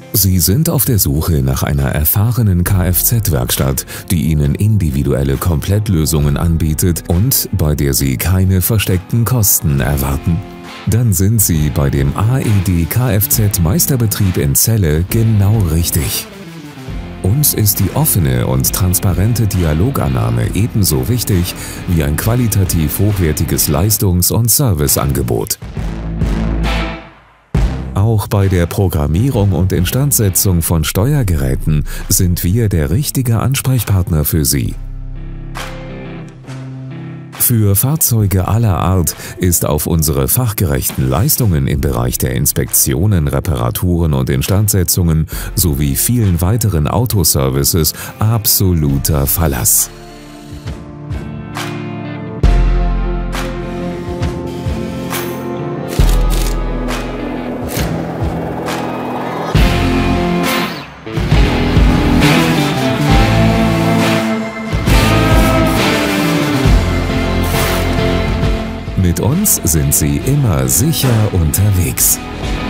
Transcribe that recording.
Sie sind auf der Suche nach einer erfahrenen Kfz-Werkstatt, die Ihnen individuelle Komplettlösungen anbietet und bei der Sie keine versteckten Kosten erwarten. Dann sind Sie bei dem AED Kfz Meisterbetrieb in Celle genau richtig. Uns ist die offene und transparente Dialogannahme ebenso wichtig wie ein qualitativ hochwertiges Leistungs- und Serviceangebot. Auch bei der Programmierung und Instandsetzung von Steuergeräten sind wir der richtige Ansprechpartner für Sie. Für Fahrzeuge aller Art ist auf unsere fachgerechten Leistungen im Bereich der Inspektionen, Reparaturen und Instandsetzungen sowie vielen weiteren Autoservices absoluter Verlass. Mit uns sind Sie immer sicher unterwegs.